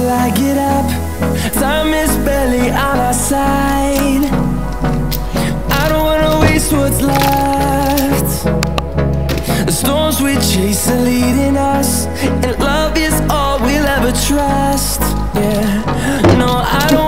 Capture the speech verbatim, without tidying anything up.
till I get up. Time is barely on our side. I don't wanna waste what's left. The storms we chase are leading us, and love is all we'll ever trust. Yeah, no, I don't